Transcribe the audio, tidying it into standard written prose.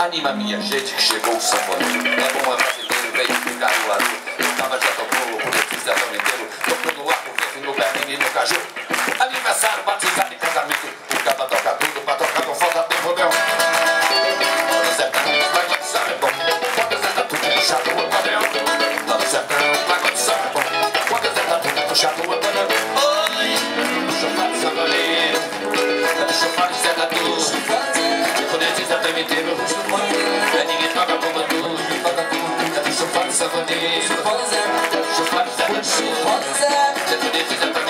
Anima minha gente que chegou o sanfoneiro. É bom, é brasileiro, veio do Caruaru. O Tava já tocou, o Politizadão inteiro. Tocou no arco, verde, no berlingue e no caju. Aniversário, batizado e casamento. O Caba toca tudo, pra tocar não falta tempo, meu. Todo sertão, pagode samba é bom. Quando Zé tá tudo puxado, o padrão. Todo sertão, pagode samba é bom. Quando Zé tá tudo puxado, o padrão. Oi, puxa o fato sanfoneiro. Puxa o fato Zé tá tudo. Politiza até me ter meu rosto pano. É ninguém toca como a tudo. É puxa o fato sanfoneiro. É puxa o fato Zé tá tudo. É politiza